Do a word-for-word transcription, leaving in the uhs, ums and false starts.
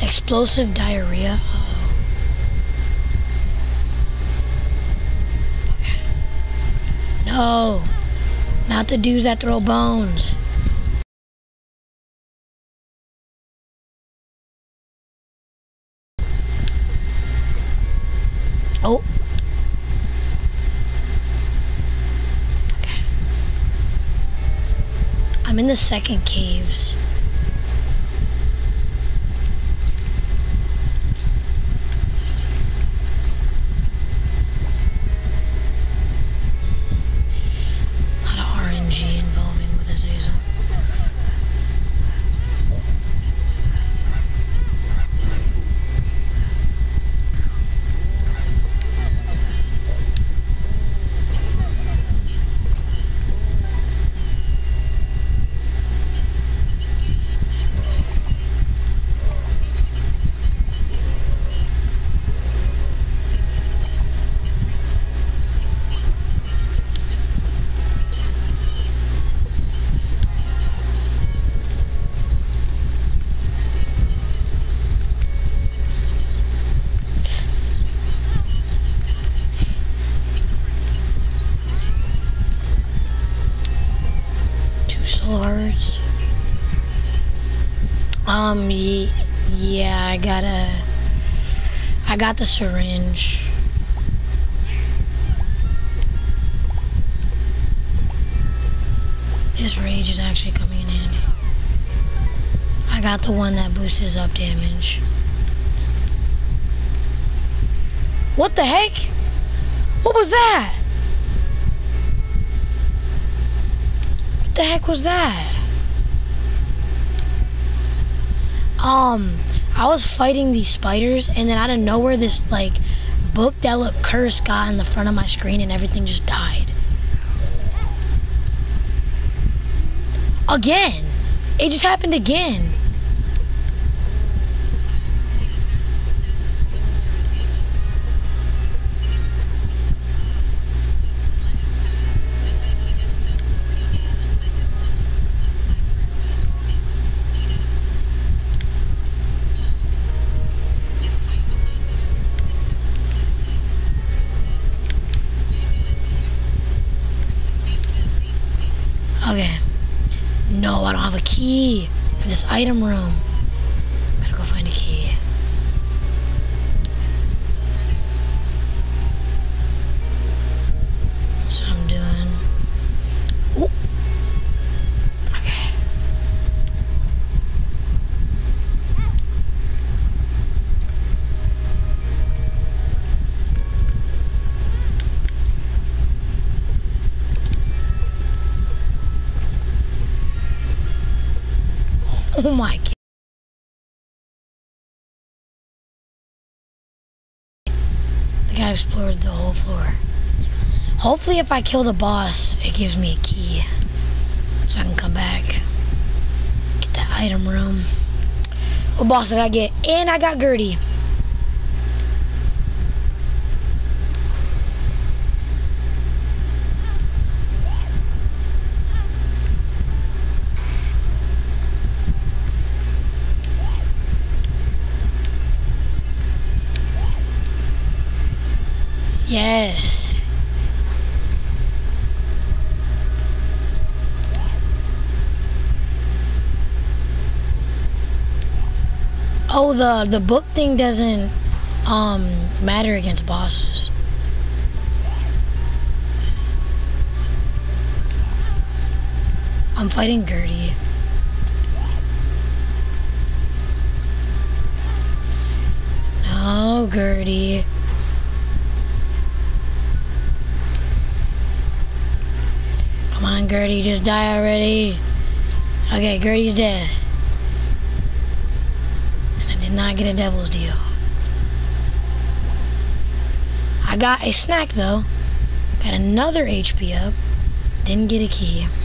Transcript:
Explosive diarrhea. Uh-oh. Okay. No. Not the dudes that throw bones. Oh. Okay. I'm in the second caves. A lot of R N G involving with this Azazel. Swords. Um, ye yeah, I gotta, I got the syringe. This rage is actually coming in handy. I got the one that boosts up damage. What the heck? What was that? What the heck was that? Um, I was fighting these spiders, and then out of nowhere, this like book that looked cursed got in the front of my screen, and everything just died. Again! It just happened again. Okay. No, I don't have a key for this item room. Gotta go find a key. That's what I'm doing. Ooh. Okay. Oh my god. The guy explored the whole floor. Hopefully if I kill the boss, it gives me a key. So I can come back. Get that item room. What boss did I get? And I got Gertie. Yes. Oh, the the book thing doesn't um matter against bosses. I'm fighting Gertie. No, Gertie. Come on, Gertie, just die already. Okay, Gertie's dead. And I did not get a devil's deal. I got a snack though. Got another H P up. Didn't get a key.